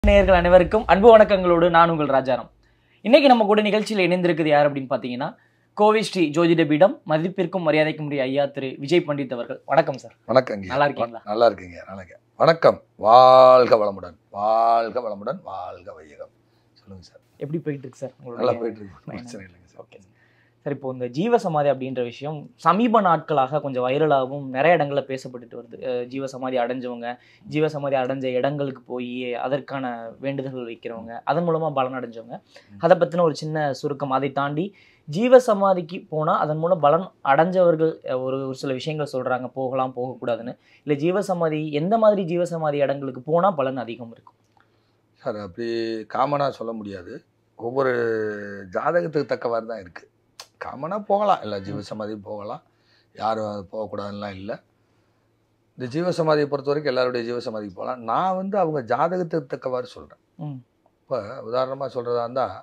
நேயர்கள் அனைவருக்கும் அன்பு வணக்கங்களோடு நான் உங்கள் ராஜாராம். இன்னைக்கு நம்ம கூட நிகழ்ச்சியில் இணைந்திருக்குது யார் அப்படின்னு பார்த்தீங்கன்னா, கோவை ஸ்ரீ ஜோதிட பீடம் மதிப்பிற்கும் மரியாதைக்கும் உரிய ஐயா திரு விஜய் பண்டித் அவர்கள். வணக்கம் சார். வணக்கம். நல்லா இருக்கீங்களா? நல்லா இருக்கீங்க. வணக்கம். வாழ்க வளமுடன், வாழ்க வளமுடன், வாழ்க வையகம். சொல்லுங்க சார். எப்படி போயிட்டு இருக்கு சார்? நல்லா போயிட்டு இருக்கு. பிரச்சனை இல்லைங்க சார். Okay sir. இப்போ இந்த ஜீவசமாதி அப்படின்ற விஷயம் சமீப நாட்களாக கொஞ்சம் வைரலாகவும் நிறைய இடங்களில் பேசப்பட்டுட்டு வருது. ஜீவசமாதி அடைஞ்சவங்க, ஜீவசமாதி அடைஞ்ச இடங்களுக்கு போய் அதற்கான வேண்டுதல்கள் வைக்கிறவங்க, அதன் மூலமாக பலன் அடைஞ்சவங்க, அதை பற்றின ஒரு சின்ன சுருக்கம். அதை தாண்டி ஜீவசமாதிக்கு போனால் அதன் மூலம் பலன் அடைஞ்சவர்கள் ஒரு சில விஷயங்கள் சொல்கிறாங்க, போகலாம் போகக்கூடாதுன்னு. இல்லை ஜீவசமாதி எந்த மாதிரி ஜீவசமாதி இடங்களுக்கு போனால் பலன் அதிகம் இருக்கும் சார்? அப்படி காமனாக சொல்ல முடியாது. ஒவ்வொரு ஜாதகத்துக்கு தக்கவாறு தான் இருக்குது. காமனாக போகலாம், இல்லை ஜீவசமாதி போகலாம், யாரும் போகக்கூடாதுலாம் இல்லை. இந்த ஜீவசமாதியை பொறுத்த வரைக்கும் எல்லாருடைய ஜீவசமாதிக்கு போகலாம். நான் அவங்க ஜாதகத்துக்கு தக்கவாறு சொல்கிறேன். இப்போ உதாரணமாக சொல்கிறதா இருந்தால்,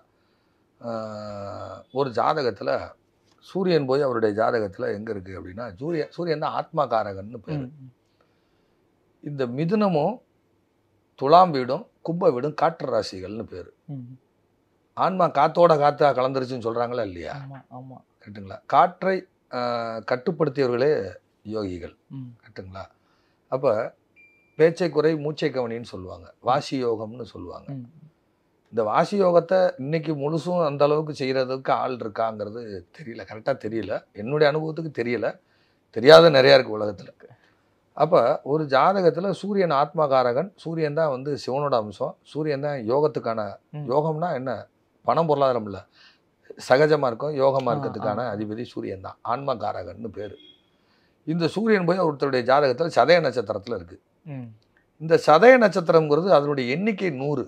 ஒரு ஜாதகத்தில் சூரியன் போய் அவருடைய ஜாதகத்தில் எங்கே இருக்குது அப்படின்னா, சூரியன் தான் ஆத்மாகாரகன்னு பேர். இந்த மிதுனமும் துலாம் வீடும் கும்ப வீடும் காற்று ராசிகள்னு பேர். ஆன்மா காத்தோட காத்தா கலந்துருச்சுன்னு சொல்கிறாங்களா இல்லையா? கரெக்டுங்களா? காற்றை கட்டுப்படுத்தியவர்களே யோகிகள். கரெக்டுங்களா? அப்போ பேச்சை குறை மூச்சை கவனின்னு சொல்லுவாங்க, வாசி யோகம்னு சொல்லுவாங்க. இந்த வாசி யோகத்தை இன்னைக்கு முழுசும் அந்த அளவுக்கு செய்கிறதுக்கு ஆள் இருக்காங்கிறது தெரியல, கரெக்டாக தெரியல. என்னுடைய அனுபவத்துக்கு தெரியல, தெரியாத நிறையா இருக்குது உலகத்தில். அப்போ ஒரு ஜாதகத்தில் சூரியன் ஆத்மாகாரகன், சூரியன் தான் சிவனோட அம்சம், சூரியன் தான் யோகத்துக்கான, யோகம்னா என்ன, பணம் பொருளாதாரம் இல்லை, சகஜமாக இருக்கும், யோகமாக இருக்கிறதுக்கான அதிபதி சூரியன் தான், ஆன்மகாரகன்னு பேர். இந்த சூரியன் போய் ஒருத்தருடைய ஜாதகத்தில் சதய நட்சத்திரத்தில் இருக்குது. இந்த சதய நட்சத்திரங்கிறது அதனுடைய எண்ணிக்கை 100.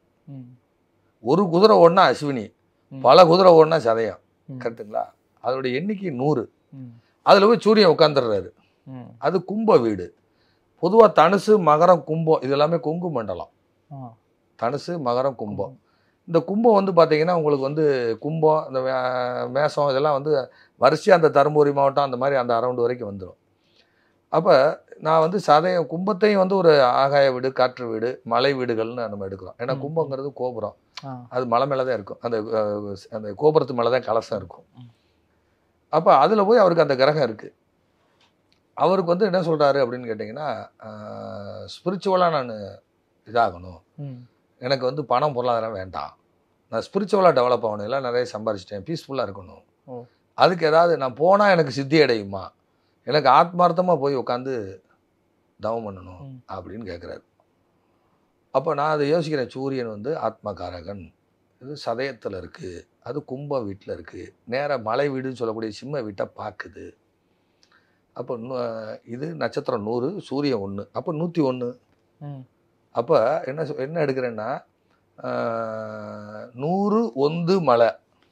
ஒரு குதிரை ஓடினா அஸ்வினி, பல குதிரை ஓடினா சதயம். கரெக்டுங்களா? அதனுடைய எண்ணிக்கை 100. அதில் போய் சூரியன் உட்காந்துடுறாரு. அது கும்ப வீடு. பொதுவாக தனுசு மகரம் கும்பம் இது எல்லாமே கொங்கு மண்டலம். தனுசு மகரம் கும்பம். இந்த கும்பம் பார்த்தீங்கன்னா உங்களுக்கு கும்பம், இந்த மேசம் இதெல்லாம் வரிசையாக அந்த தருமபுரி மாவட்டம் அந்த மாதிரி அந்த அரௌண்டு வரைக்கும் வந்துடும். அப்போ நான் சதயம் கும்பத்தையும் ஒரு ஆகாய வீடு, காற்று வீடு, மலை வீடுகள்னு நம்ம எடுக்கிறோம். ஏன்னா கும்பங்கிறது கோபுரம், அது மலை மேலே தான் இருக்கும், அந்த கோபுரத்து மேலே தான் கலசம் இருக்கும். அப்போ அதில் போய் அவருக்கு அந்த கிரகம் இருக்குது. அவருக்கு என்ன சொல்கிறாரு அப்படின்னு கேட்டிங்கன்னா, ஸ்பிரிச்சுவலாக நான் இதாகணும், எனக்கு பணம் பொருளாதாரம் வேண்டாம், நான் ஸ்பிரிச்சுவலாக டெவலப் ஆகணும், எல்லாம் நிறைய சம்பாரிச்சிட்டேன், பீஸ்ஃபுல்லாக இருக்கணும், அதுக்கு ஏதாவது நான் போனால் எனக்கு சித்தி அடையுமா, எனக்கு ஆத்மார்த்தமாக போய் உட்காந்து தவம் பண்ணணும் அப்படின்னு கேட்குறாரு. அப்போ நான் அதை யோசிக்கிறேன். சூரியன் ஆத்மகாரகன், இது சதயத்தில் இருக்குது, அது கும்ப வீட்டில் இருக்குது, நேராக மலை வீடுன்னு சொல்லக்கூடிய சிம்ம வீட்டை பார்க்குது. அப்போ இது நட்சத்திரம் 100, சூரியன் 1, அப்போ 101. அப்போ என்ன எடுக்கிறேன்னா, 100 ஒந்து மலை,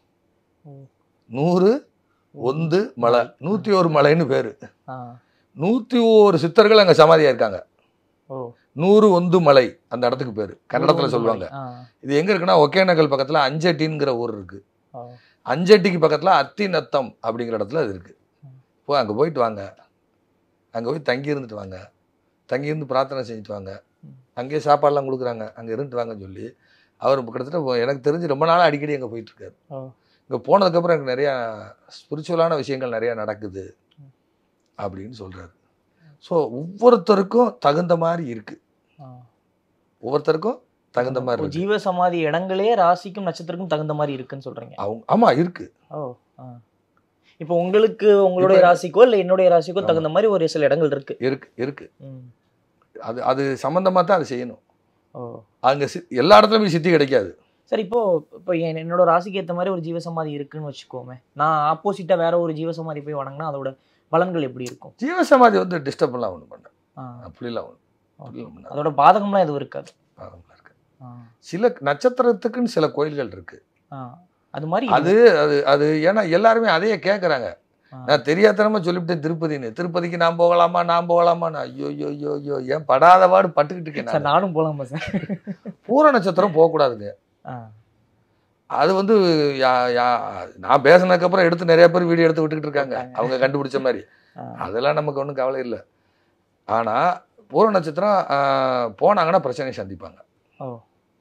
100 ஒந்து மலை, 101 மலைன்னு பேர். 101 சித்தர்கள் அங்கே சமாதியாக இருக்காங்க. 100 ஒந்து மலை அந்த இடத்துக்கு பேர், கன்னடத்தில் சொல்லுவாங்க. இது எங்கே இருக்குன்னா, ஒகேனக்கல் பக்கத்தில் அஞ்சட்டிங்கிற ஊர் இருக்குது. அஞ்சட்டிக்கு பக்கத்தில் அத்திநத்தம் அப்படிங்கிற இடத்துல அது இருக்குது. அங்கே போயிட்டு வாங்க, அங்கே போய் தங்கி இருந்துட்டு வாங்க, தங்கியிருந்து பிரார்த்தனை செஞ்சுட்டு வாங்க, அங்கேயே சாப்பாடெலாம் கொடுக்குறாங்க, அங்கே இருந்துட்டு வாங்கன்னு சொல்லி அவர் கிட்டத்தட்ட எனக்கு தெரிஞ்சு ரொம்ப நாளாக அடிக்கடி அங்கே போயிட்டுருக்காரு. இங்கே போனதுக்கப்புறம் எனக்கு நிறையா ஸ்பிரிச்சுவலான விஷயங்கள் நிறையா நடக்குது அப்படின்னு சொல்கிறாரு. ஸோ ஒவ்வொருத்தருக்கும் தகுந்த மாதிரி இருக்குது, ஒவ்வொருத்தருக்கும் தகுந்த மாதிரி இருக்குது. ஜீவசமாதி இடங்களே ராசிக்கும் நட்சத்திரக்கும் தகுந்த மாதிரி இருக்குன்னு சொல்கிறீங்க? ஆமாம் இருக்குது. இப்போ உங்களுக்கு உங்களுடைய ராசிக்கோ இல்லை என்னுடைய ராசிக்கோ தகுந்த மாதிரி ஒரு சில இடங்கள் இருக்கு. அது சம்பந்தமாக தான் அதை செய்யணும். அங்கே எல்லா இடத்துலையும் சித்தி கிடைக்காது. சரி, இப்போ என்னோட ராசிக்கு ஏற்ற மாதிரி ஒரு ஜீவசமாதி இருக்குன்னு வச்சுக்கோமே, நான் ஆப்போசிட்டா வேற ஒரு ஜீவசமாதி போய் வணங்கினா அதோட பலன்கள் எப்படி இருக்கும்? ஜீவசமாதி டிஸ்டர்ப்லாம் ஒன்றும் பண்ண அப்படிலாம் ஒன்றும், அதோட பாதகம்லாம் எதுவும் இருக்காது. சில நட்சத்திரத்துக்குன்னு சில கோயில்கள் இருக்கு, அது மாதிரி அது ஏன்னா எல்லாருமே அதையே கேட்குறாங்க. நான் தெரியாதனமா சொல்லிவிட்டேன் திருப்பதிக்கு நான் போகலாமா, ஐயோ ஐயோ ஐயோ ஏன் படாதவாடு பட்டுக்கிட்டு இருக்கேன். நானும் போகலாமா சார்? பூர நட்சத்திரம் போகக்கூடாதுங்க. அது நான் பேசினதுக்கப்புறம் எடுத்து நிறைய பேர் வீடியோ எடுத்து விட்டுக்கிட்டு இருக்காங்க, அவங்க கண்டுபிடிச்ச மாதிரி. அதெல்லாம் நமக்கு ஒன்றும் கவலை இல்லை. ஆனால் பூர நட்சத்திரம் போனாங்கன்னா பிரச்சனையை சந்திப்பாங்க.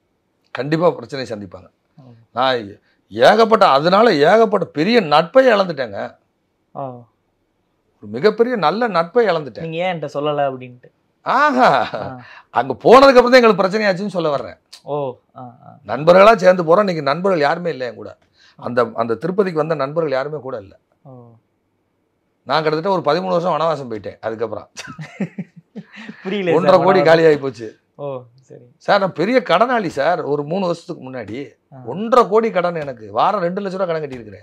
கண்டிப்பாக பிரச்சனை சந்திப்பாங்க. நான் ஏகப்பட்ட பெரிய நட்பை இழந்துட்டேங்க. ஒரு மிகப்பெரிய நல்ல நட்பை இழந்துட்டேன். நீங்க ஏன் என்கிட்ட சொல்லலை அப்படின்ட்டு. ஆஹா, அங்கே போனதுக்கப்புறம் தான் எங்களுக்கு பிரச்சனையாச்சுன்னு சொல்ல வர்றேன். நண்பர்களாக சேர்ந்து போகிறோம். இன்னைக்கு நண்பர்கள் யாருமே இல்லை என் கூட. அந்த திருப்பதிக்கு வந்த நண்பர்கள் யாருமே கூட இல்லை. நான் கிட்டத்தட்ட ஒரு 13 வருஷம் வனவாசம் போயிட்டேன். அதுக்கப்புறம் புரியல. 1.5 கோடி காலி ஆகி போச்சு. சரி சார், நான் பெரிய கடனாளி சார். ஒரு 3 வருஷத்துக்கு முன்னாடி 1.5 கோடி கடன். எனக்கு வாரம் 2 லட்ச ரூபா கடன் கட்டியிருக்கிறேன்.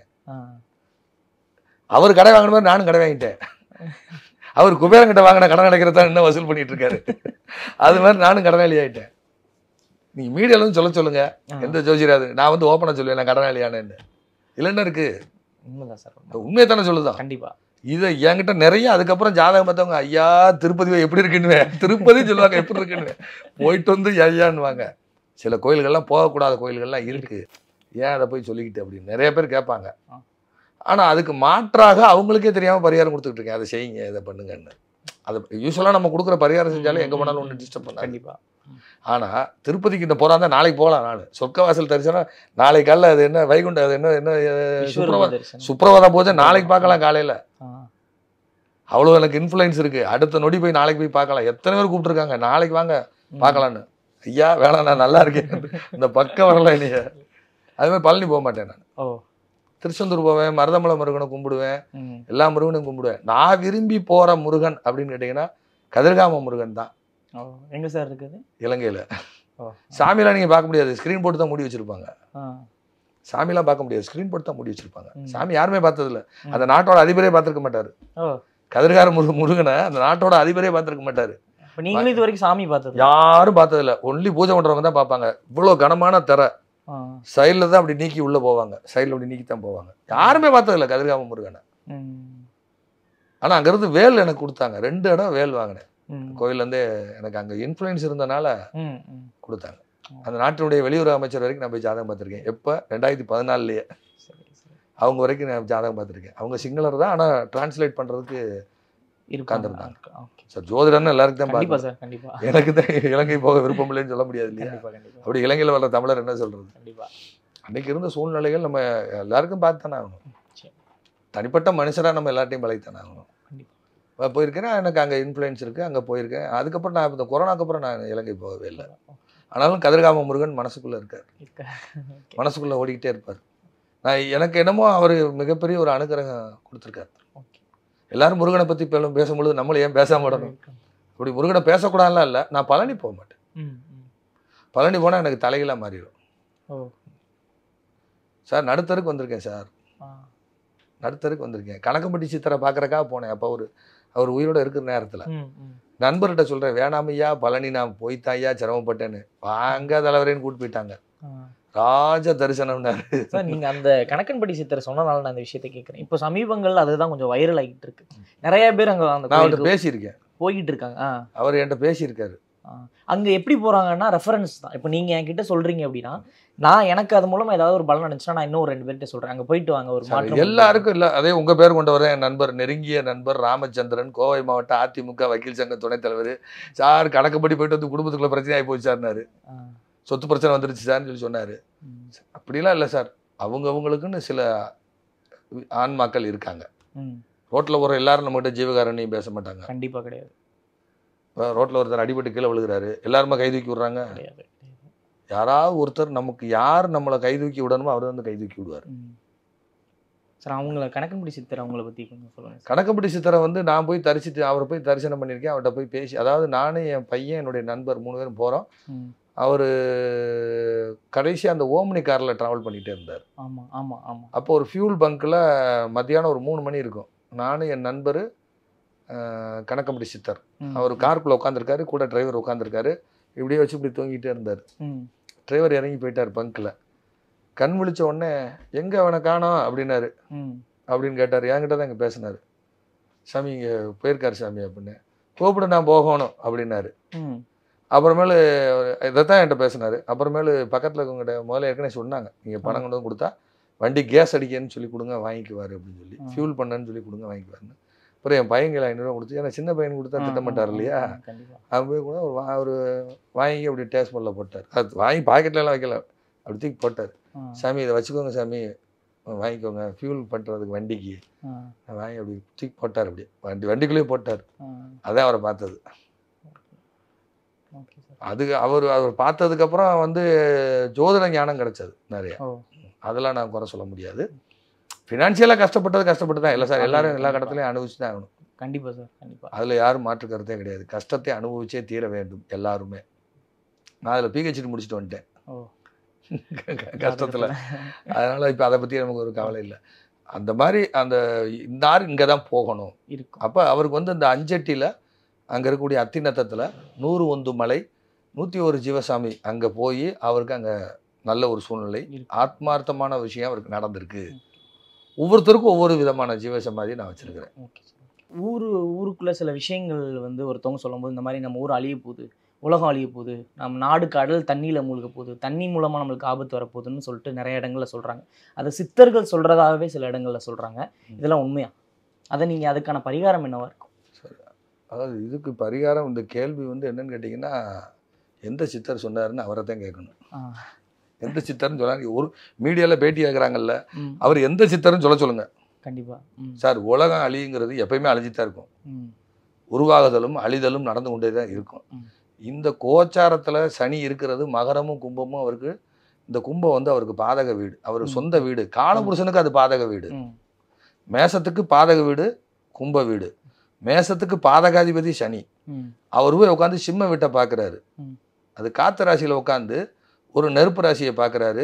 அவர் கடை வாங்கின மாதிரி நானும் கடை வாங்கிட்டேன். அவர் குபேரங்கிட்ட வாங்கின கடன் அடைக்கிறதா இன்னும் வசூல் பண்ணிட்டு இருக்காரு. அது மாதிரி நானும் கடனாளி ஆகிட்டேன். நீங்க மீடியாலும் சொல்லுங்க, எந்த ஜோசியராது நான் வந்து ஓப்பனா சொல்லுவேன் நான் கடனாளியானேன்னு. இல்லைன்னா இருக்கு. உண்மைதான் சார், உண்மையை தானே சொல்லுதான். கண்டிப்பா. இதை என்கிட்ட நிறைய அதுக்கப்புறம் ஜாதகம் பார்த்தவங்க, ஐயா திருப்பதி எப்படி இருக்குன்னு திருப்பதி சொல்லுவாங்க, எப்படி இருக்குன்னு போயிட்டு வந்து ஐயான்னுவாங்க. சில கோயில்கள்லாம் போகக்கூடாத கோயில்கள்லாம் இருக்கு, ஏன் அதை போய் சொல்லிக்கிட்டு அப்படின்னு நிறைய பேர் கேட்பாங்க. ஆனால் அதுக்கு மாற்றாக அவங்களுக்கே தெரியாமல் பரிகாரம் கொடுத்துக்கிட்டு இருக்கேன். அதை செய்யுங்க, இதை பண்ணுங்கன்னு. அது யூஸ்வலாக நம்ம கொடுக்குற பரிகாரம் செஞ்சாலும் எங்கே போனாலும் ஒன்று டிஸ்டர்ப் பண்ணாங்க. கண்டிப்பாக. ஆனால் திருப்பதிக்கு இந்த போகிறாந்தா நாளைக்கு போகலாம். நான் சொர்க்கவாசல் தரிசனம் நாளைக்கு காலையில், அது என்ன வைகுண்டம், அது என்ன சுப்ரபாத பூஜை நாளைக்கு பார்க்கலாம் காலையில். அவ்வளோ எனக்கு இன்ஃப்ளூயன்ஸ் இருக்கு. அடுத்த நொடி போய் நாளைக்கு போய் பார்க்கலாம். எத்தனை பேர் கூப்பிட்டுருக்காங்க நாளைக்கு வாங்க பார்க்கலான்னு. ஐயா வேணாம், நான் நல்லா இருக்கேன், இந்த பக்கம் வரல. நீங்க அது மாதிரி பழனி போக மாட்டேன் நான். திருச்செந்தூர் போவேன், மருதமலை முருகனை கும்பிடுவேன், எல்லா முருகனையும் கும்பிடுவேன். நான் விரும்பி போற முருகன் அப்படின்னு கேட்டீங்கன்னா கதிர்காம முருகன் தான். எங்க சார் இருக்குது? இலங்கையில. சாமியெல்லாம் நீங்க பார்க்க முடியாது, ஸ்கிரீன் போட்டு தான் மூடி வச்சிருப்பாங்க. சாமியெல்லாம் பார்க்க முடியாது, ஸ்கிரீன் போட்டு தான் மூடி வச்சிருப்பாங்க. சாமி யாருமே பார்த்தது இல்லை. அந்த நாட்டோட அதிபரே பார்த்திருக்க மாட்டாரு. கதிர்கார முருகனை அந்த நாட்டோட அதிபரே பார்த்திருக்க மாட்டாரு. நீங்களும் இது வரைக்கும் சாமி பார்த்தது? யாரும் பார்த்தது இல்லை. ஒன்லி பூஜை பண்றவங்க தான் பார்ப்பாங்க. இவ்வளவு கனமான திரை சைடில் தான் அப்படி நீக்கி உள்ள போவாங்க, சைடில் அப்படி நீக்கி தான் போவாங்க. யாருமே பார்த்ததில்ல கதிர்காம முருகனை. ஆனால் அங்கேருந்து வேல் எனக்கு கொடுத்தாங்க. 2 இடம் வேல் வாங்கினேன் கோயிலேருந்தே. எனக்கு அங்கே இன்ஃப்ளூயன்ஸ் இருந்தனால கொடுத்தாங்க. அந்த நாட்டினுடைய வெளியுறவு அமைச்சர் வரைக்கும் நான் போய் ஜாதகம் பார்த்துருக்கேன். எப்போ 2014 அவங்க வரைக்கும் நான் ஜாதகம் பார்த்துருக்கேன். அவங்க சிங்களர் தான், ஆனால் டிரான்ஸ்லேட் பண்ணுறதுக்கு உட்காந்துருந்தாங்க. சார் ஜோதிடர்னு எல்லாருக்கும் தான் பார்ப்பேன். எனக்கு தான் இலங்கை போக விருப்பம் இல்லைன்னு சொல்ல முடியாது இல்லையா? அப்படி இலங்கையில் வர்ற தமிழர் என்ன சொல்றது? அன்னைக்கு இருந்த சூழ்நிலைகள் நம்ம எல்லாருக்கும் பார்த்துத்தானே ஆகணும். தனிப்பட்ட மனுஷராக நம்ம எல்லாத்தையும் பழகித்தானே ஆகணும். போயிருக்கேன், எனக்கு அங்கே இன்ஃப்ளூயன்ஸ் இருக்குது, அங்கே போயிருக்கேன். அதுக்கப்புறம் நான் இந்த கொரோனாக்கு அப்புறம் நான் இலங்கை போகவே இல்லை. ஆனாலும் கதிர்காம முருகன் மனசுக்குள்ளே இருக்கார், மனசுக்குள்ளே ஓடிக்கிட்டே இருப்பார். எனக்கு என்னமோ அவர் மிகப்பெரிய ஒரு அனுகிரகம் கொடுத்துருக்காரு. எல்லாரும் முருகனை பற்றி பேசும்பொழுது நம்மளும் ஏன் பேசாம விடணும்? அப்படி முருகனை பேசக்கூடாதுலாம் இல்லை. நான் பழனி போக மாட்டேன். பழனி போனால் எனக்கு தலைகளாக மாறிடும். சார் நடுத்தருக்கு வந்திருக்கேன் சார், நடுத்தருக்கு வந்திருக்கேன். கணக்கம்பட்டி சித்தரை பார்க்குறக்காக போனேன். அப்போ அவர் உயிரோடு இருக்கிற நேரத்தில் நண்பர்கிட்ட சொல்கிறேன், வேணாமையா பழனி நான் போய்த்தாயா சிரமப்பட்டேன்னு. வாங்க தலைவரேன்னு கூட்டு போயிட்டாங்க. ராஜ தரிசனம்னாரு. சார் நீங்கள் அந்த கணக்கன்படி சித்தரை சொன்னனால நான் இந்த விஷயத்தை கேட்குறேன். இப்போ சமீபங்கள் அதுதான் கொஞ்சம் வைரல் ஆகிட்டு இருக்கு. நிறைய பேர் அங்கே அந்த நான் அவர்கிட்ட பேசியிருக்கேன், போய்கிட்டு இருக்காங்க. அவர் என்கிட்ட பேசியிருக்காரு. அங்கே எப்படி போகிறாங்கன்னா ரெஃபரன்ஸ் தான். இப்போ நீங்கள் என்கிட்ட சொல்கிறீங்க அப்படின்னா நான் எனக்கு அது மூலமாக ஏதாவது ஒரு பலன் நினச்சுன்னா நான் இன்னும் 2 பேர்கிட்ட சொல்கிறேன், அங்கே போயிட்டு வாங்க ஒரு மாற்றம். எல்லாருக்கும் இல்லை. அதே உங்கள் பேர் கொண்டு வரேன். என் நண்பர், நெருங்கிய நண்பர் ராமச்சந்திரன், கோவை மாவட்ட அதிமுக வக்கீல் சங்க துணைத் தலைவர். சார் கணக்குப்படி போயிட்டு வந்து குடும்பத்துக்குள்ள பிரச்சனை ஆகி போச்சு சார்னாரு. சொத்து பிரச்சனை வந்துருச்சு சார்னு சொல்லி சொன்னார். அப்படிலாம் இல்லை சார், அவங்களுக்குன்னு சில ஆன்மாக்கள் இருக்காங்க. ரோட்டில் போகிற எல்லாரும் நம்மகிட்ட ஜீவகாரண்யம் பேச மாட்டாங்க. கண்டிப்பாக கிடையாது. ரோட்டில் ஒருத்தர் அடிபட்டு கீழே விழுகிறாரு, எல்லாருமே கை தூக்கி விடுறாங்க? யாராவது ஒருத்தர் நமக்கு யார் நம்மளை கை தூக்கி விடணுமோ அவர் வந்து கை தூக்கி விடுவார். சார் அவங்கள கணக்கன்படி சித்தரை அவங்கள பற்றி கொஞ்சம் சொல்லுங்கள். கணக்கன்படி சித்தரை வந்து நான் போய் தரிசித்து அவரை போய் தரிசனம் பண்ணியிருக்கேன். அவர்கிட்ட போய் பேசி, அதாவது நானும் என் பையன் என்னுடைய நண்பர் 3 பேரும் போகிறோம். அவர் கடைசி அந்த ஓம்னி காரில் ட்ராவல் பண்ணிகிட்டே இருந்தார். ஆமாம் ஆமாம் ஆமாம். அப்போ ஒரு ஃபியூல் பங்க்கில் மத்தியானம் ஒரு 3 மணி இருக்கும். நானும் என் நண்பர் கணக்கம்படி சித்தர், அவர் காருக்குள்ளே உட்காந்துருக்காரு, கூட டிரைவர் உட்காந்துருக்காரு. இப்படியே வச்சு இப்படி தூங்கிட்டே இருந்தார். டிரைவர் இறங்கி போயிட்டார் பங்க்கில். கண் விழிச்ச உடனே எங்கே அவனை காணோம் அப்படின்னாரு. அப்படின்னு கேட்டார். என்கிட்ட தான் இங்கே பேசினார். சாமி இங்கே போயிருக்காரு சாமி அப்படின்னு. கூப்பிட நான் போகணும் அப்படின்னாரு. அப்புறமேலு இதைத்தான் என்கிட்ட பேசினார். அப்புறமேலு பக்கத்தில் இருக்கவங்ககிட்ட முதல்ல ஏற்கனவே சொன்னாங்க, நீங்கள் பணம் கொண்டு வந்து கொடுத்தா வண்டி கேஸ் அடிக்கன்னு சொல்லி கொடுங்க வாங்கிக்குவார் அப்படின்னு சொல்லி, ஃபியூல் பண்ணன்னு சொல்லி கொடுங்க வாங்கிக்குவாருன்னு. அப்புறம் என் பையங்களை 500 கொடுத்து, ஏன்னா சின்ன பையன் கொடுத்தா திட்ட மாட்டார் இல்லையா, கண்டிப்பா. அவன் போய் கூட ஒரு வாங்கி அப்படி டேஸ்ட் பண்ணல போட்டார். அது வாங்கி பாக்கெட்லாம் வைக்கல, அப்படி தூக்கி போட்டார். சாமி இதை வச்சுக்கோங்க சாமி, வாங்கிக்கோங்க ஃபியூல் பண்ணுறதுக்கு வண்டிக்கு, வாங்கி அப்படி தூக்கி போட்டார். அப்படி வண்டிக்குள்ளேயே போட்டார். அதான் அவரை பார்த்தது. அது அவர் பார்த்ததுக்கப்புறம் வந்து ஜோதிட ஞானம் கிடைச்சது நிறைய. அதெல்லாம் நான் குறை சொல்ல முடியாது. ஃபினான்ஷியலாக கஷ்டப்பட்டு தான் இல்லை சார், எல்லாரும் எல்லா கடத்துலையும் அனுபவிச்சு தான் ஆகணும். கண்டிப்பாக சார், கண்டிப்பாக. அதில் யாரும் மாற்று கருத்தே கிடையாது. கஷ்டத்தை அனுபவிச்சே தீர வேண்டும் எல்லாருமே. நான் அதில் பிஹெச்டி முடிச்சுட்டு வந்துட்டேன் கஷ்டத்தில். அதனால் இப்போ அதை பற்றி நமக்கு ஒரு கவலை இல்லை. அந்த மாதிரி இந்த ஆறு இங்கே தான் போகணும் இருக்கும். அப்போ அவருக்கு வந்து இந்த அஞ்சட்டியில் அங்கே இருக்கக்கூடிய அத்திநத்தத்தில் 101 மலை 101 ஜீவசாமி அங்கே போய் அவருக்கு அங்கே நல்ல ஒரு சூழ்நிலை, ஆத்மார்த்தமான விஷயம் அவருக்கு நடந்திருக்கு. ஒவ்வொருத்தருக்கும் ஒவ்வொரு விதமான ஜீவசமாதியை நான் வச்சிருக்கிறேன். ஊருக்குள்ள சில விஷயங்கள் வந்து ஒருத்தவங்க சொல்லும்போது, இந்த மாதிரி நம்ம ஊர் அழிய போகுது, உலகம் அழிய போகுது, நம்ம நாடு கடல் தண்ணியில் மூழ்க போகுது, தண்ணி மூலமாக நம்மளுக்கு ஆபத்து வரப்போகுதுன்னு சொல்லிட்டு நிறைய இடங்களில் சொல்கிறாங்க. அதை சித்தர்கள் சொல்கிறதாகவே சில இடங்களில் சொல்கிறாங்க. இதெல்லாம் உண்மையா? அதை நீங்கள் அதுக்கான பரிகாரம் என்னவா இருக்கும்? சரி, அதாவது இதுக்கு பரிகாரம், இந்த கேள்வி வந்து என்னன்னு கேட்டிங்கன்னா, எந்த சித்தர் சொன்னாருன்னு அவரை தான் கேட்கணும். எந்த சித்தர்னு சொல்லாங்க. ஒரு மீடியாவில் பேட்டி கேட்குறாங்கல்ல, அவர் எந்த சித்தர்னு சொல்லுங்க. கண்டிப்பாக சார், உலகம் அழியுங்கிறது எப்பயுமே அழிஞ்சுதான் இருக்கும். உருவாகுதலும் அழிதலும் நடந்து கொண்டே தான் இருக்கும். இந்த கோச்சாரத்தில் சனி இருக்கிறது, மகரமும் கும்பமும் அவருக்கு, இந்த கும்பம் வந்து அவருக்கு பாதக வீடு, அவர் சொந்த வீடு. காலபுருஷனுக்கு அது பாதக வீடு. மேசத்துக்கு பாதக வீடு கும்ப வீடு. மேசத்துக்கு பாதகாதிபதி சனி. அவர் போய் உட்காந்து சிம்ம வீட்டை பார்க்குறாரு. அது காத்த ராசியில் உட்காந்து ஒரு நெருப்பு ராசியை பார்க்குறாரு,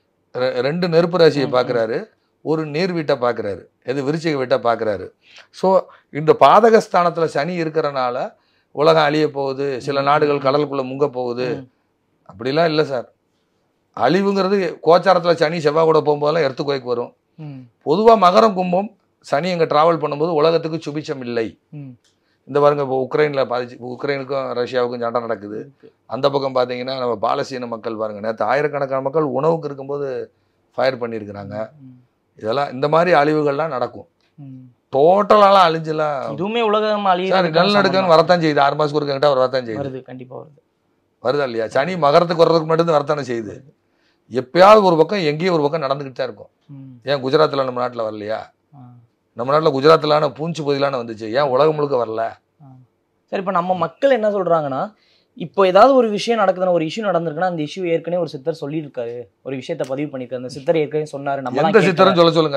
2 நெருப்பு ராசியை பார்க்குறாரு, ஒரு நீர் வீட்டை பார்க்குறாரு, விருச்சிக வீட்டை பார்க்குறாரு. ஸோ இந்த பாதகஸ்தானத்தில் சனி இருக்கிறனால உலகம் அழிய போகுது, சில நாடுகள் கடலுக்குள்ளே முங்க போகுது அப்படிலாம் இல்லை சார். அழிவுங்கிறது கோச்சாரத்தில் சனி செவ்வாய் கூட போகும்போதெல்லாம் எர்த்துக்குவைக்கு வரும். பொதுவாக மகரம் கும்பம் சனி எங்கே ட்ராவல் பண்ணும்போது உலகத்துக்கு சுபிச்சம் இல்லை. இந்த பாருங்க, இப்போ உக்ரைனில் உக்ரைனுக்கும் ரஷ்யாவுக்கும் சண்டை நடக்குது. அந்த பக்கம் பார்த்தீங்கன்னா நம்ம பாலஸ்தீன மக்கள் பாருங்க, நேற்று ஆயிரக்கணக்கான மக்கள் உணவுக்கு இருக்கும்போது ஃபயர் பண்ணியிருக்கிறாங்க. இதெல்லாம் இந்த மாதிரி அழிவுகள்லாம் நடக்கும். டோட்டலாலாம் அழிஞ்செல்லாம் இதுவுமே உலகம் நல்லடுக்குன்னு வரத்தான் செய்யுது. 6 மாதத்துக்கு ஒரு கிட்ட வரத்தான் செய்யுது. கண்டிப்பாக வருது. வருதா இல்லையா? சனி மகரத்துக்கு வர்றதுக்கு மட்டும் வரத்தானே செய்யுது. எப்பயாவது ஒரு பக்கம் எங்கேயும் ஒரு பக்கம் நடந்துக்கிட்டு தான் இருக்கும். ஏன் குஜராத்தில் நம்ம நாட்டில் வரலையா? நம்ம நாட்டில் குஜராத்திலான பூஞ்சி பகுதியிலான வந்துச்சு, ஏன் உலகம் முழுக்க வரல? சரி, இப்போ நம்ம மக்கள் என்ன சொல்றாங்கன்னா, இப்போ ஏதாவது ஒரு விஷயம் நடக்குதுன்னா, ஒரு இஷ்யூ நடந்திருக்குன்னா, அந்த இஷ்யூ ஏற்கனவே ஒரு சித்தர் சொல்லியிருக்காரு, ஒரு விஷயத்தை பதிவு பண்ணிருக்காரு, அந்த சித்தர் ஏற்கனவே சொன்னாரு. நம்ம எந்த சித்தரும் சொல்ல சொல்லுங்க,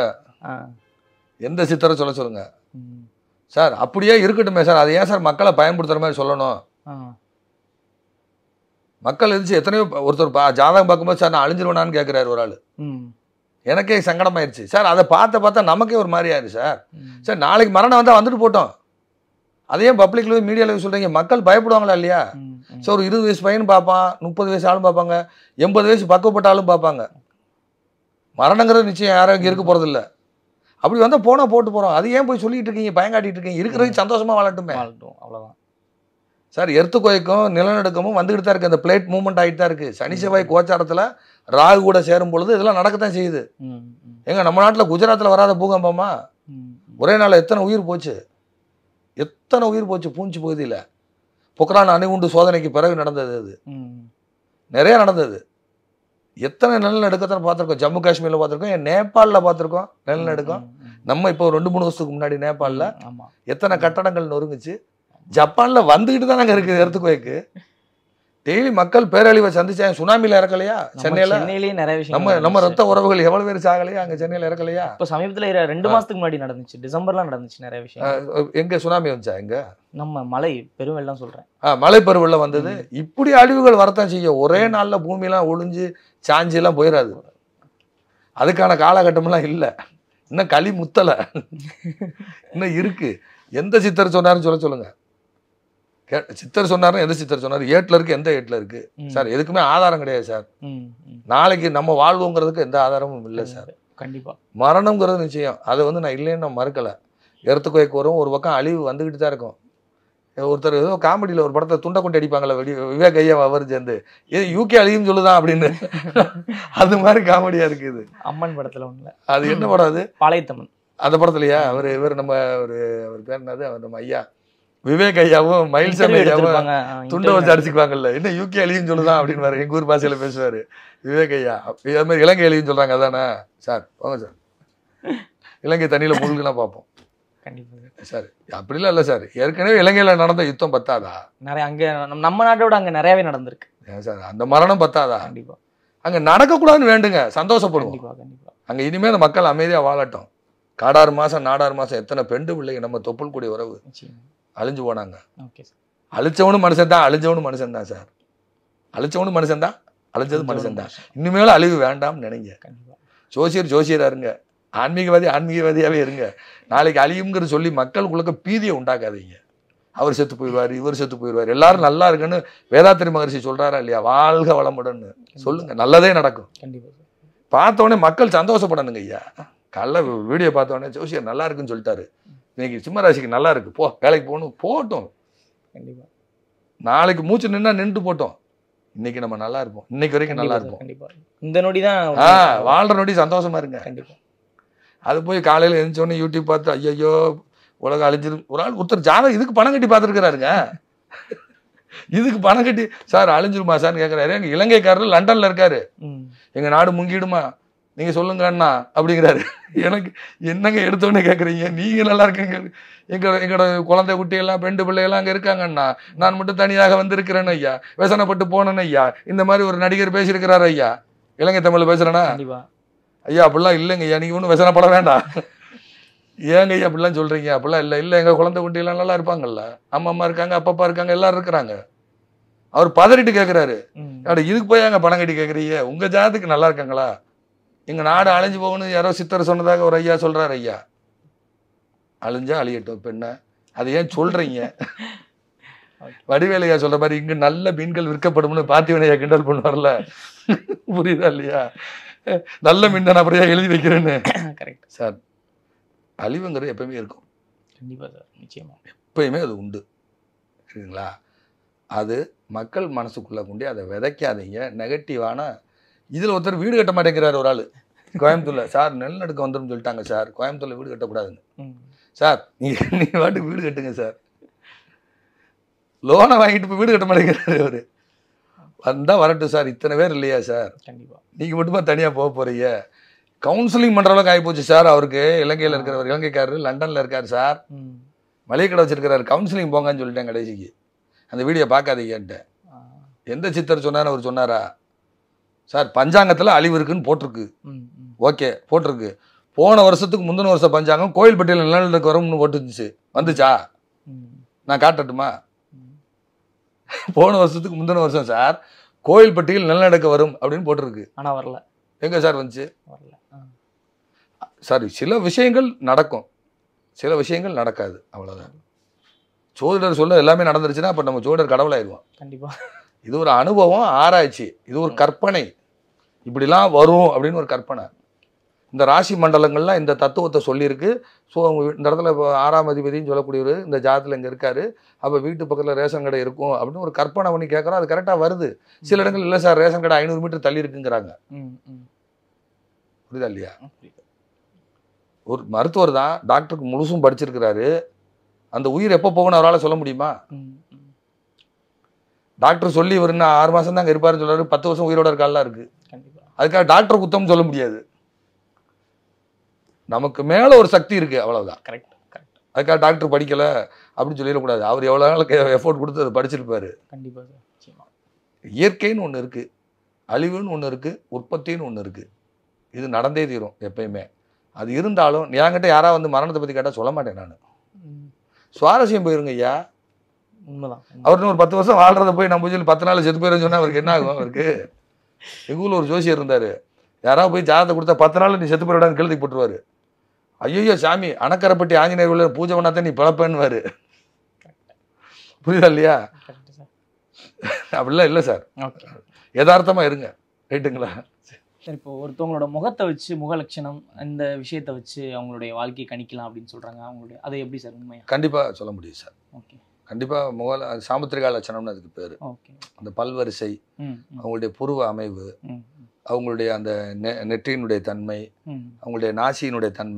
எந்த சித்தரும் சொல்ல சொல்லுங்க சார். அப்படியே இருக்கட்டுமே சார், அதை ஏன் சார் மக்களை பயன்படுத்துற மாதிரி சொல்லணும்? மக்கள் இருந்துச்சு எத்தனையோ. ஒருத்தர் ஜாதகம் பார்க்கும்போது சார் நான் அழிஞ்சிருவேனான்னு கேட்குறாரு ஒரு ஆள். எனக்கே சங்கடமாயிருச்சு சார். அதை பார்த்தா நமக்கே ஒரு மாதிரி ஆயிடுச்சு சார். சார் நாளைக்கு மரணம் வந்தால் வந்துட்டு போட்டோம், அதையும் பப்ளிக்ல மீடியாவில் சொல்கிறீங்க. மக்கள் பயப்படுவாங்களா இல்லையா? ஸோ ஒரு 20 வயசு பையன் பார்ப்பான், 30 வயசு ஆளும் பார்ப்பாங்க, 80 வயசு பக்குவப்பட்ட ஆளும் பார்ப்பாங்க. மரணங்கிறது நிச்சயம் யாரும் இங்கே இருக்க போகிறதில்ல. அப்படி வந்தால் போனால் போட்டு போகிறோம். அது ஏன் போய் சொல்லிட்டு இருக்கீங்க, பயங்காட்டிட்டு இருக்கீங்க? இருக்கிறது சந்தோஷமாக வாழட்டுமே, அவ்வளோதான் சார். எர்த்துக்குவைக்கும் நிலநடுக்கமும் வந்துக்கிட்டு தான் இருக்குது. அந்த பிளேட் மூவ்மெண்ட் ஆகிட்டு தான் இருக்குது. சனி செவ்வாய் கோச்சாரத்தில் ராகு கூட சேரும் பொழுது இதெல்லாம் நடக்கத்தான் செய்யுது. எங்க நம்ம நாட்டில் குஜராத்தில் வராத பூகம்பமா? ஒரே நாள் எத்தனை உயிர் போச்சு, எத்தனை உயிர் போச்சு பூஞ்சி பகுதியில். பொக்ரான் அணுகுண்டு சோதனைக்கு பிறகு நடந்தது. அது நிறைய நடந்தது. எத்தனை நிலநடுக்கத்தை பார்த்துருக்கோம். ஜம்மு காஷ்மீரில் பார்த்துருக்கோம், நேபாளில் பார்த்துருக்கோம் நிலநடுக்கம். நம்ம இப்போ 2-3 வருஷத்துக்கு முன்னாடி நேபாளில் எத்தனை கட்டடங்கள் நொறுங்குச்சு. ஜப்பானில் வந்துக்கிட்டு தான் நாங்கள் இருக்குது எர்த்துக்குவைக்கு. டெய்லி மக்கள் பேரழிவை சந்திச்சாங்க. சுனாமியில் இறக்கலையா சென்னையிலேயே நிறைய விஷயம். நம்ம ரத்த உறவுகள் எவ்வளவு பேர் சாகலையா அங்கே சென்னையில் இறக்கலையா? இப்போ சமீபத்தில் 2 மாதத்துக்கு முன்னாடி நடந்துச்சு, டிசம்பர்லாம் நடந்துச்சு நிறைய விஷயம். எங்கே சுனாமி வந்துச்சா? எங்க நம்ம மலை பெருவெல்லாம் சொல்கிறேன். மலை பெருவெள்ளம் வந்தது. இப்படி அழிவுகள் வரத்தான் செய்யும். ஒரே நாளில் பூமியெல்லாம் ஒளிஞ்சு சாஞ்சிலாம் போயிடாது. அதுக்கான காலகட்டமெல்லாம் இல்லை. இன்னும் களி முத்தலை, இன்னும் இருக்கு. எந்த சித்தர் சொன்னாருன்னு சொல்லுங்க. சித்தர் சொன்னாரு, எந்த சித்தர் சொன்னாரு? ஏட்டில் இருக்கு, எந்த ஏட்டில் இருக்கு சார்? எதுக்குமே ஆதாரம் கிடையாது சார். நாளைக்கு நம்ம வாழ்வோங்கிறதுக்கு எந்த ஆதாரமும் இல்லை சார். கண்டிப்பா மரணம்ங்கிறது நிச்சயம். அதை வந்து நான் இல்லைன்னு நான் மறுக்கலை. எர்த்துக்குவைக்கு வரும், ஒரு பக்கம் அழிவு வந்துக்கிட்டு தான் இருக்கும். ஒருத்தர் ஏதோ காமெடியில் ஒரு படத்தை துண்டை கொண்டு அடிப்பாங்களே, விவேக் ஐயா அவர் சேர்ந்து யூகே அழியும் சொல்லுதான் அப்படின்னு. அது மாதிரி காமெடியா இருக்குது. அம்மன் படத்துல ஒண்ணு. அது என்ன படம்? அது அந்த படத்துலையா இவர் நம்ம அவர் பேர் என்னது, அவர் நம்ம ஐயா விவேக் ஐயாவும் மயில்சாமி ஐயாவும் துண்டை வச்சு அடிச்சுக்குவாங்கல்ல, என்ன யூகே அழியும் சொல்லுதான் அப்படின்னு எங்க ஊர் பாஷையில பேசுவாரு விவேக் ஐயா. அது மாதிரி இலங்கை அழியும் சொல்றாங்க, அதானே சார்? போங்க சார், இலங்கை தண்ணியில மூழ்குனா பார்ப்போம் சார். அப்படிலாம் இல்லை சார், ஏற்கனவே இலங்கையில நடந்த யுத்தம் பத்தாதா? நிறைய அங்க நம்ம நாட்டோட அங்க நிறையவே நடந்திருக்கு ஏன் சார் அந்த மரணம் பத்தாதா? கண்டிப்பா. அங்க நடக்கக்கூடாதுன்னு வேண்டுங்க, சந்தோஷப்படுவோம். கண்டிப்பா. அங்க இனிமே அந்த மக்கள் அமைதியா வாழட்டும். காடாறு மாசம் நாடாறு மாசம் எத்தனை பெண்டு பிள்ளைங்க நம்ம தொப்புள் கூடிய உறவு அழிஞ்சு போனாங்க. அழிச்சவனும் மனுஷன் தான், அழிஞ்சவனும் மனுஷன் தான் சார். அழிச்சவனும் மனுஷன் தான், அழிஞ்சது மனுஷன் தான். இனிமேலும் அழிவு வேண்டாம்னு நினைங்க. ஜோசியர் ஜோசியரா இருங்க, ஆன்மீகவாதி ஆன்மீகவாதியாவே இருங்க. நாளைக்கு அழியுங்கிறது சொல்லி மக்களுக்குள்ள பீதியை உண்டாக்காதீங்க. அவர் செத்து போயிடுவார், இவர் செத்து போயிடுவார், எல்லாரும் நல்லா இருக்குன்னு வேதாத்திரி மகரிஷி சொல்றாரா இல்லையா? வாழ்க வளமுடன்னு சொல்லுங்க, நல்லதே நடக்கும். பார்த்தோடனே மக்கள் சந்தோஷப்படணுங்க ஐயா. காலைல வீடியோ பார்த்தோடனே ஜோசியர் நல்லா இருக்குன்னு சொல்லிட்டாரு, இன்னைக்கு சிம்மராசிக்கு நல்லா இருக்கு, போ வேலைக்கு போகணும், போகட்டும். நாளைக்கு மூச்சு நின்னா நின்று போட்டோம், இன்னைக்கு நம்ம நல்லா இருப்போம், இன்னைக்கு வரைக்கும் நல்லா இருப்போம். இந்த நொடி தான் வாழ்ற நொடி சந்தோஷமா இருங்க. அது போய் காலையில எழுந்தோடனே யூடியூப் பார்த்து ஐயோ உலகம் அழிஞ்சிரு. ஒரு ஆள் ஒருத்தர் ஜாதகம் இதுக்கு பணம் கட்டி பார்த்துருக்கிறாருங்க. இதுக்கு பணம் கட்டி சார் அழிஞ்சிருமா சார்னு கேட்கிறாரு. எங்க இலங்கைக்காரர் லண்டன்ல இருக்காரு, எங்க நாடு முங்கிடுமா நீங்க சொல்லுங்க அண்ணா அப்படிங்கிறாரு. எனக்கு என்னங்க எடுத்தோடனே கேட்குறீங்க, நீங்க நல்லா இருக்கீங்க, எங்களோட குழந்தை குட்டியெல்லாம் பெண்டு பிள்ளையெல்லாம் அங்கே இருக்காங்கண்ணா, நான் மட்டும் தனியாக வந்திருக்கிறேன் ஐயா, விசனப்பட்டு போனேன்னு ஐயா, இந்த மாதிரி ஒரு நடிகர் பேசியிருக்கிறாரு ஐயா, இலங்கை தமிழ்ல பேசுறேன்னா ஐயா அப்படிலாம் இல்லைங்க ஐயா, நீங்க ஒன்றும் விசனப்பட வேண்டாம், ஏங்க ஐயா அப்படிலாம் சொல்றீங்க? அப்படிலாம் இல்லை, இல்லை எங்க குழந்தை குட்டியெல்லாம் நல்லா இருப்பாங்கல்ல, அம்மா இருக்காங்க, அப்பப்பா இருக்காங்க, எல்லாரும் இருக்கிறாங்க. அவர் பதறிட்டு கேட்கிறாரு, இதுக்கு போய் அங்க பணம் கட்டி கேட்குறீங்க, உங்க ஜாதத்துக்கு நல்லா இருக்காங்களா? எங்க நாடு அழிஞ்சு போகணும் யாரோ சித்தர் சொன்னதாக ஒரு ஐயா சொல்றாரு ஐயா. அழிஞ்சா அழியட்டும் பெண்ண, அதை ஏன் சொல்றீங்க? வடிவேலையா சொல்ற மாதிரி இங்க நல்ல மீன்கள் விற்கப்படும்னு பார்த்திவனையா கிண்டல் பண்ணுவார்ல, புரியுதா இல்லையா? நல்ல மீன் நான் அப்படியே எழுதி வைக்கிறேன்னு. சார் அழிவுங்கிறது எப்பயுமே இருக்கும், எப்பயுமே அது உண்டு, சரிங்களா? அது மக்கள் மனசுக்குள்ள கொண்டு அதை விதைக்காதீங்க. நெகட்டிவான இதில் ஒருத்தர் வீடு கட்ட மாட்டேங்கிறார் ஒரு ஆள் கோயம்புத்தூர்ல. சார் நிலநடுக்கம் வந்துடும் சொல்லிட்டாங்க சார், கோயம்புத்தூர்ல வீடு கட்டக்கூடாதுன்னு. சார் நீ வாட்டுக்கு வீடு கட்டுங்க சார், லோனை வாங்கிட்டு போய் வீடு கட்ட மாட்டேங்கிறாரு அவரு. வந்தா வரட்டும் சார், இத்தனை பேர் இல்லையா சார், நீங்க மட்டுமா தனியா போக போறீங்க? கவுன்சிலிங் பண்ற அளவுக்கு ஆகி போச்சு சார் அவருக்கு. இலங்கையில இருக்கிறவர், இலங்கைக்காரரு லண்டன்ல இருக்காரு சார், மளிகை கடை வச்சிருக்கிறாரு, கவுன்சிலிங் போங்கன்னு சொல்லிட்டேன் கடைசிக்கு. அந்த வீடியோ பார்க்காதீங்கன்ட்டு. எந்த சித்தர் சொன்னார்? அவர் சொன்னாரா? சார் பஞ்சாங்கத்தில் அழிவு இருக்குன்னு போட்டிருக்கு, ஓகே போட்டிருக்கு. போன வருஷத்துக்கு முந்தின வருஷம் பஞ்சாங்கம் கோயில்பட்டியில் நிலநடுக்கம் வரும்னு போட்டுருந்துச்சு, வந்துச்சா? நான் காட்டட்டுமா? போன வருஷத்துக்கு முந்தின வருஷம் சார் கோயில்பட்டியில் நிலநடுக்கம் வரும் அப்படின்னு போட்டிருக்கு, ஆனா வரல. எங்க சார் வந்துச்சு? சார் சில விஷயங்கள் நடக்கும், சில விஷயங்கள் நடக்காது, அவ்வளவுதான். சோதிடர் சொல்ல எல்லாமே நடந்துருச்சுன்னா அப்ப நம்ம சோதிடர் கடவுளாயிருவோம். கண்டிப்பா. இது ஒரு அனுபவம், ஆராய்ச்சி, இது ஒரு கற்பனை, இப்படிலாம் வரும் அப்படின்னு ஒரு கற்பனை. இந்த ராசி மண்டலங்கள்லாம் இந்த தத்துவத்தை சொல்லியிருக்கு. ஸோ இந்த இடத்துல இப்போ 6ஆம் அதிபதினு சொல்லக்கூடியவர் இந்த ஜாதத்தில் இங்கே இருக்காரு, அப்போ வீட்டு பக்கத்தில் ரேஷன் கடை இருக்கும் அப்படின்னு ஒரு கற்பனை பண்ணி கேட்குறோம், அது கரெக்டாக வருது. சில இடங்கள் இல்லை சார் ரேஷன் கடை 500 மீட்டர் தள்ளி இருக்குங்கிறாங்க, புரியுதா இல்லையா? ஒரு மருத்துவர் தான், டாக்டருக்கு முழுசும் படிச்சிருக்கிறாரு, அந்த உயிர் எப்போ போகணும் அவரால் சொல்ல முடியுமா? டாக்டர் சொல்லி இவர் இன்னும் 6 மாதம் தாங்க இருப்பாருன்னு சொல்றாரு, 10 வருஷம் உயிரோட இருக்காலாம் இருக்கு. அதுக்காக டாக்டர் குத்தம் சொல்ல முடியாது, நமக்கு மேல ஒரு சக்தி இருக்கு, அவ்வளவுதான். கரெக்ட். அதுக்காக டாக்டர் படிக்கல அப்படின்னு சொல்லிடக்கூடாது. அவர் எவ்வளவு நாள் எஃபோர்ட் கொடுத்து அதை படிச்சிருப்பாரு. கண்டிப்பா. இயற்கைன்னு ஒன்று இருக்கு, அழிவுன்னு ஒன்று இருக்கு, உற்பத்தின்னு ஒன்று இருக்கு. இது நடந்தே தீரும் எப்பயுமே. அது இருந்தாலும் என்கிட்ட யாராவது வந்து மரணத்தை பத்தி கேட்டா சொல்ல மாட்டேன் நான். சுவாரஸ்யம் போயிருங்க ஐயா. உண்மைதான். அவர்னு ஒரு 10 வருஷம் வாழ்றத போய் நம்ம சொல்லி 10 நாள் செத்து போயிருன்னு சொன்னா அவருக்கு என்ன ஆகும்? அவருக்கு எங்க ஊர்ல ஒரு ஜோசியர் இருந்தாரு, யாராவது போய் ஜாதகத்தை கொடுத்தா 10 நாள் நீ செத்து போயிடான்னு கழுதி போட்டுருவாரு. ஐயோ சாமி அணக்கரைப்பட்டி ஆஞ்சநேயர் உள்ள பூஜை பண்ணாதான் நீ பிழப்பேன்னு. புரியுதா இல்லையா? அப்படிலாம் இல்லை சார், யதார்த்தமா இருங்க, ரைட்டுங்களா? சரி, இப்போ ஒருத்தவங்களோட முகத்தை வச்சு, முக லட்சணம், அந்த விஷயத்தை வச்சு அவங்களுடைய வாழ்க்கையை கணிக்கலாம் அப்படின்னு சொல்றாங்க, அவங்களுடைய அதை எப்படி சார் உண்மையா? கண்டிப்பா சொல்ல முடியும் சார். ஓகே, கண்டிப்பா சாமுத்திரிகா லட்சணம்னு அதுக்கு பேரு. அந்த பல்வரிசை, அவங்களுடைய புருவ அமைவு, அவங்களுடைய அந்த நெற்றியினுடைய தன்மை, அவங்களுடைய நாசியினுடைய தன்மை,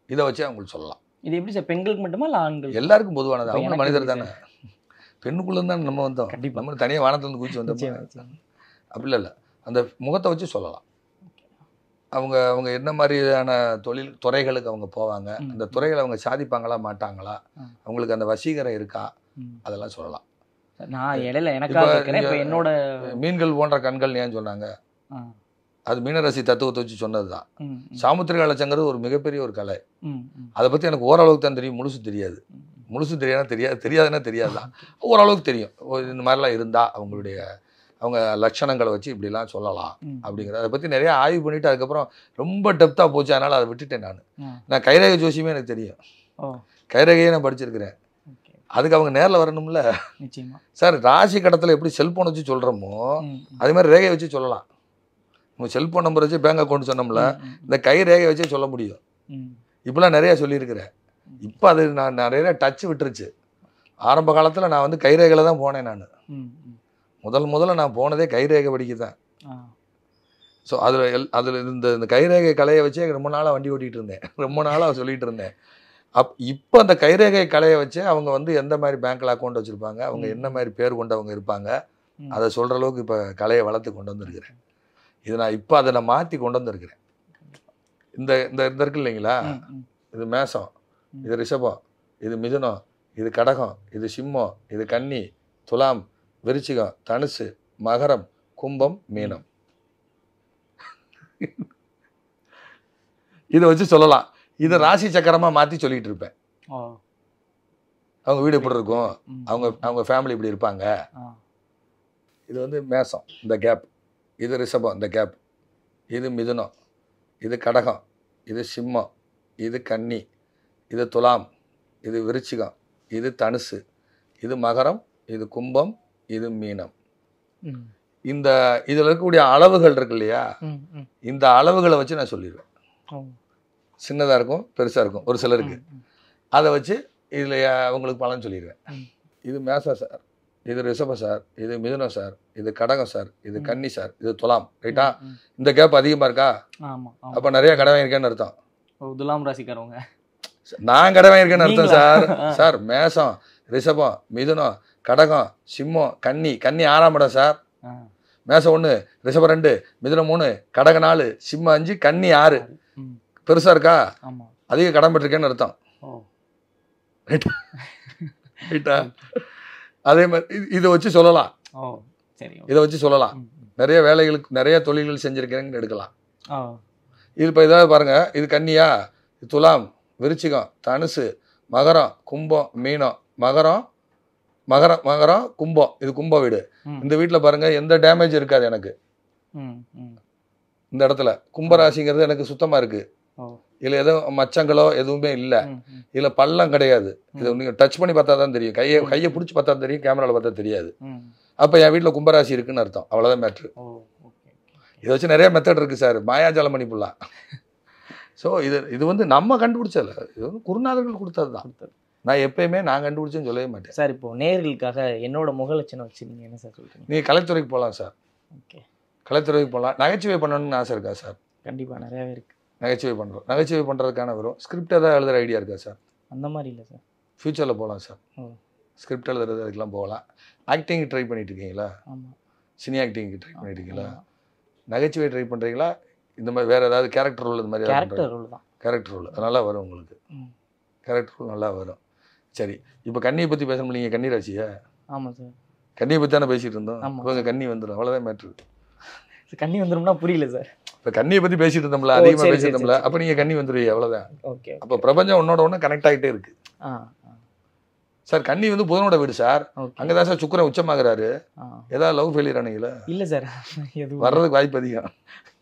இதை வச்சு அவங்களுக்கு சொல்லலாம். இது எப்படி சார், பெண்களுக்கு மட்டுமா இல்லை ஆண்கள்? எல்லாருக்கும் பொதுவானது. இப்ப அவங்க எனக்கு மனிதர் எப்படி தானே, பெண்ணுக்குள்ள தான் நம்ம வந்தோம். கண்டிப்பா. நம்ம தனியாக வானத்துலேருந்து குதிச்சு வந்தோம் நிச்சயமா, நிச்சயமா. அப்படி இல்லை. அந்த முகத்தை வச்சு சொல்லலாம். அவங்க அவங்க என்ன மாதிரியான தொழில் துறைகளுக்கு அவங்க போவாங்க, அந்த துறைகளை அவங்க சாதிப்பாங்களா மாட்டாங்களா, அவங்களுக்கு அந்த வசீகரம் இருக்கா, அதெல்லாம் சொல்லலாம். நான் இடையில எனக்காக கேட்குறேன். இப்போ என்னோட மீன்கள் போன்ற கண்கள் ஏன் சொன்னாங்க, அது மீனராசி தத்துவத்தை வச்சு சொன்னது தான். சாமுத்திரிக அலட்சங்கிறது ஒரு மிகப்பெரிய ஒரு கலை. அதை பற்றி எனக்கு ஓரளவுக்கு தான் தெரியும், முழுசு தெரியாது. முழுசு தெரியாதுன்னா தெரியாதுதான், ஓரளவுக்கு தெரியும். இந்த மாதிரிலாம் இருந்தால் அவங்க லட்சணங்களை வச்சு இப்படிலாம் சொல்லலாம் அப்படிங்கிறது. அதை பற்றி நிறைய ஆய்வு பண்ணிவிட்டு அதுக்கப்புறம் ரொம்ப டெப்த்தாக போச்சு, அதனால் அதை விட்டுட்டேன். நான் கைரேகை ஜோசியமே எனக்கு தெரியும், கைரேகையே நான் படிச்சிருக்கிறேன். அதுக்கு அவங்க நேரில் வரணும்ல. சார் ராசி கடத்தில் எப்படி செல்ஃபோன் வச்சு சொல்கிறோமோ அதே மாதிரி ரேகையை வச்சு சொல்லலாம். நம்ம செல்ஃபோன் நம்பர் வச்சு பேங்க் அக்கௌண்ட் சொன்னோம்ல, இந்த கை ரேகை வச்சே சொல்ல முடியும். இப்போலாம் நிறையா சொல்லியிருக்கிறேன். இப்போ அது நான் நிறைய டச்சு விட்டுருச்சு. ஆரம்ப காலத்தில் நான் வந்து கைரேகையில் தான் போனேன். நான் முதல்ல நான் போனதே கைரேகை படிக்க தான். ஸோ அதில் இந்த கைரேகை கலையை வச்சே ரொம்ப நாளாக வண்டி ஓட்டிகிட்டு இருந்தேன், ரொம்ப நாளாக சொல்லிகிட்டு இருந்தேன். இப்போ அந்த கைரேகை கலையை வச்சு அவங்க வந்து எந்த மாதிரி பேங்க்கில் அக்கௌண்ட் வச்சுருப்பாங்க, அவங்க என்ன மாதிரி பேர் கொண்டவங்க இருப்பாங்க, அதை சொல்கிற அளவுக்கு இப்போ கலையை வளர்த்து கொண்டு வந்துருக்கிறேன். அதை நான் மாற்றி கொண்டு வந்திருக்கிறேன். இந்த இருக்கு இல்லைங்களா, இது மேசம், இது ரிஷபம், இது மிதுனம், இது கடகம், இது சிம்மம், இது கன்னி, துலாம், விருச்சிகம், தனுசு, மகரம், கும்பம், மீனம். இதை வச்சு சொல்லலாம். இதை ராசி சக்கரமாக மாற்றி சொல்லிட்டு இருப்பேன். அவங்க வீடு எப்படி இருக்கும், அவங்க ஃபேமிலி இப்படி இருப்பாங்க. இது வந்து மேசம், இந்த கேப். இது ரிஷபம், இந்த கேப். இது மிதுனம், இது கடகம், இது சிம்மம், இது கன்னி, இது துலாம், இது விருச்சிகம், இது தனுசு, இது மகரம், இது கும்பம், இது மீனம். இதில் இருக்கக்கூடிய அளவுகள் இருக்கு இல்லையா, இந்த அளவுகளை வச்சு நான் சொல்லிடுவேன். சின்னதாக இருக்கும், பெருசாக இருக்கும் ஒரு சிலருக்கு. அதை வச்சு இதில் அவங்களுக்கு பலன் சொல்லிடுவேன். இது மேசம் சார், இது ரிஷபம் சார், இது மிதுனம் சார், இது கடகம் சார், இது கன்னி சார், இது துலாம். ரைட்டா? இந்த கேப் அதிகமாக இருக்கா, அப்போ நிறைய கடை வாங்கியிருக்கேன்னு அர்த்தம். துலாம் ராசிக்காரவங்க நான் கடை வாங்கியிருக்கேன்னு அர்த்தம் சார். சார் மேசம், ரிஷபம், மிதுனம், கடகம், சிம்மம், கன்னி 6ஆம் இடம் சார். மேசம் 1, ரிஷபம் 2, மிதுனம் 3, கடகம் 4, சிம்மம் 5, கன்னி 6. பெருசா இருக்கா, அதிக கடன் பெற்றிருக்கேன்னு அர்த்தம். ரைட்டா? அதே மாதிரி இதை வச்சு சொல்லலாம். இதை வச்சு சொல்லலாம். நிறைய வேலைகளுக்கு நிறைய தொழில்கள் செஞ்சிருக்கேன்னு எடுக்கலாம். இது இப்போ இதாவது பாருங்க, இது கன்னியா, இது துலாம், விருச்சிகம், தனுசு, மகரம், கும்பம், மீனம். மகரம் கும்பம், இது கும்ப வீடு. இந்த வீட்டில் பாருங்க எந்த டேமேஜ் இருக்காது எனக்கு. இந்த இடத்துல கும்பராசிங்கிறது எனக்கு சுத்தமா இருக்கு. இதுல எதுவும் மச்சங்களோ எதுவுமே இல்லை. இதுல பள்ளம் கிடையாது. இதை நீங்க டச் பண்ணி பார்த்தா தான் தெரியும், கையை பிடிச்சி பார்த்தா தெரியும், கேமரால பார்த்தா தெரியாது. அப்ப என் வீட்டில் கும்பராசி இருக்குன்னு அர்த்தம். அவ்வளவுதான் மேட்ரு. இதை வச்சு நிறைய மெத்தட் இருக்கு சார், மாயாஜாலம் பண்ணிப்புலாம். ஸோ இது வந்து நம்ம கண்டுபிடிச்சல, இது வந்து குருநாதர்கள் கொடுத்தது தான். நான் எப்பயுமே நான் கண்டுபிடிச்சேன்னு சொல்லவே மாட்டேன் சார். இப்போ நேயர்களுக்காக என்னோட முகலட்சணம் வச்சு நீங்க என்ன சார் சொல்றீங்க? நீங்க கலைத்துறைக்கு போகலாம் சார். ஓகே, கலைத்துறைக்கு போகலாம். நகைச்சுவை பண்ணணும்னு ஆசை இருக்கா சார்? கண்டிப்பா நிறையவே இருக்கு. நகைச்சுவை பண்ணுறோம். நகைச்சுவை பண்ணுறதுக்கான வரும் ஸ்கிரிப்ட் ஏதாவது எழுதுகிற ஐடியா இருக்கா சார்? அந்த மாதிரி இல்லை சார். ஃப்யூச்சரில் போகலாம் சார். ஸ்கிரிப்ட் எழுதுறது அதுக்கெலாம் போகலாம். ஆக்டிங் ட்ரை பண்ணிட்டு இருக்கீங்களா? ஆமாம். சினி ஆக்டிங் ட்ரை பண்ணிட்டு இருக்கீங்களா? நகைச்சுவை ட்ரை பண்ணுறீங்களா? இந்த மாதிரி வேறு ஏதாவது கேரக்டர் ரோல் இந்த மாதிரி? கேரக்டர் ரோல் தான். கேரக்டர் ரோல் நல்லா வரும் உங்களுக்கு. கேரக்டர் ரோல் நல்லா வரும். சரி, இப்போ கன்னியை பற்றி பேசணும். நீங்கள் கன்னி ராசியா? ஆமாம் சார். கன்னியை பற்றி தானே பேசிகிட்டு இருந்தோம். இப்போ கன்னி வந்துடும், அவ்வளோதான் மேட்ரு. கன்னி வந்துடும்னா புரியல சார். இப்போ கன்னியை பற்றி பேசிட்டு இருந்தோம்ல, அதிகமாக பேசிட்டு இருந்தோம்ல, அப்போ நீங்கள் கன்னி வந்துடுவீங்க, அவ்வளோதான். ஓகே. அப்போ பிரபஞ்சம் ஒன்னோட ஒன்று கனெக்ட் ஆகிட்டே இருக்கு சார். கன்னி வந்து புதனோட வீடு சார். அங்கே தான் சார் சுக்கிரன் உச்சமாகறாரு. ஏதாவது லவ் ஃபெயிலியர் ஆனீங்களா? இல்லை சார், வர்றதுக்கு வாய்ப்பு அதிகம்.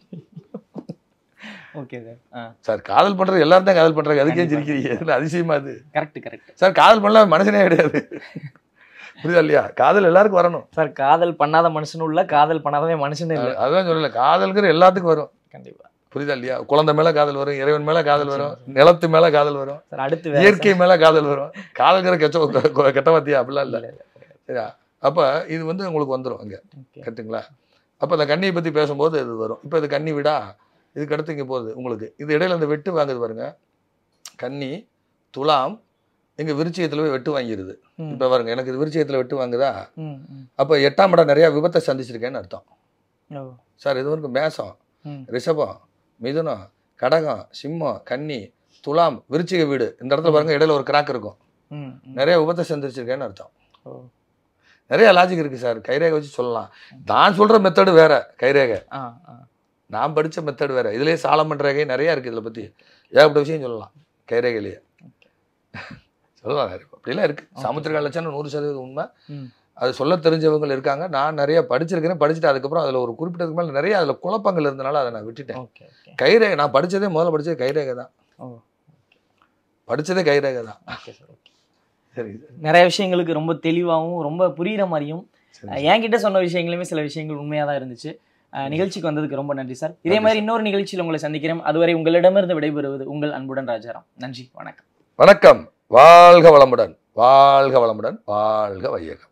Okay sir. சார் காதல் பண்றது எல்லாரும் தான் காதல் பண்றாங்க, அதுக்கே சிரிக்கிறீங்க, இதுல அதிசயமா அது? Correct sir. காதல் பண்ணலாம் மனுஷனே கிடையாது, புரியுதா இல்லையா? காதல் எல்லாருக்கும் வரணும் சார். காதல் பண்ணாத மனுஷனும் இல்ல, காதல் பண்ணாதவே மனுஷனே இல்லை. அதான் சொல்லல, காதல்ங்கிற எல்லாத்துக்கும் வரும். கண்டிப்பா, புரியுதா இல்லையா? குழந்தை மேல காதல் வரும், இறைவன் மேல காதல் வரும், நிலத்து மேல காதல் வரும், அடுத்து இயற்கை மேல காதல் வரும். காதல்கிற கெட்ட வாத்தியா அப்படிலாம் இல்லை, சரியா? அப்ப இது வந்து உங்களுக்கு வந்துடும் அங்க, கரெக்டுங்களா? அப்ப அந்த கன்னியை பத்தி பேசும்போது இது வரும். இப்ப இது கன்னி விடா, இதுக்கு அடுத்து இங்கே போகுது உங்களுக்கு. இது இடையில அந்த வெட்டு வாங்குது பாருங்க, கன்னி, துலாம் எங்க விருச்சிகத்துல போய் வெட்டு வாங்கிடுது. இப்ப பாருங்க, எனக்கு இது விருச்சிகத்துல வெட்டு வாங்குதா, அப்ப 8ஆம் இடம் நிறைய விபத்தை சந்திச்சிருக்கேன்னு அர்த்தம். சார் இது வரைக்கும் மேசம், ரிஷபம், மிதுனம், கடகம், சிம்மம், கன்னி, துலாம், விருச்சிக வீடு, இந்த இடத்துல பாருங்க இடையில ஒரு கிராக் இருக்கும். நிறைய விபத்தை சந்திச்சிருக்கேன்னு அர்த்தம். நிறைய லாஜிக் இருக்கு சார். கைரேகை வச்சு சொல்லலாம். நான் சொல்ற மெத்தடு வேற, கைரேகை நான் படிச்ச மெத்தட் வேற. இதுலயே சாலமன் ரேகை நிறைய இருக்கு. இதில் பத்தி ஏகப்பட்ட விஷயம் சொல்லலாம். கைரேகையிலேயே சொல்லலாம். அப்படிலாம் இருக்கு. சாமுத்திரிகா லட்சணம் 100% உண்மை. அது சொல்ல தெரிஞ்சவங்க இருக்காங்க. நான் நிறைய படிச்சிருக்கிறேன். படிச்சுட்டு அதுக்கப்புறம் அதில் ஒரு குறிப்பிட்டதுக்கு மேலே நிறைய அதில் குழப்பங்கள் இருந்தனால அதை நான் விட்டுட்டேன். கைரேகை நான் படித்ததே முதல்ல படித்தது கைரேகை தான். படித்ததே கைரேகை தான். சரி, நிறைய விஷயங்களுக்கு ரொம்ப தெளிவாகவும் ரொம்ப புரிகிற மாதிரியும் என்கிட்ட சொன்ன விஷயங்களுமே சில விஷயங்கள் உண்மையாக தான் இருந்துச்சு. நிகழ்ச்சிக்கு வந்ததுக்கு ரொம்ப நன்றி சார். இதே மாதிரி இன்னொரு நிகழ்ச்சியில் உங்களை சந்திக்கிறேன். அதுவரை உங்களிடமிருந்து விடைபெறுவது உங்கள் அன்புடன் ராஜாராம். நன்றி, வணக்கம். வணக்கம். வாழ்க வளமுடன், வாழ்க வளமுடன், வாழ்க வையகம்.